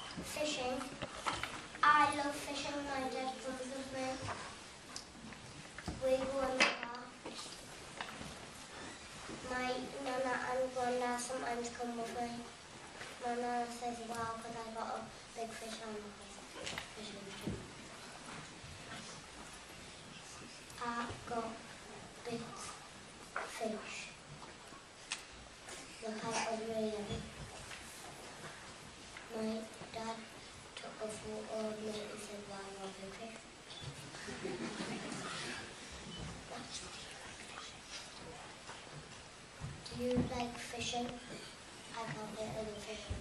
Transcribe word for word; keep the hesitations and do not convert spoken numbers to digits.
Fishing. I love fishing. My dad goes with me. We go in the car. My nana and granddad sometimes come with me. My nana says, wow, because I got a big fish on the fishing trip. I got big fish. Look how it was really heavy. My dad took a photo of me and said, wow, I got a big fish. Do you like fishing? I can't get any fishing.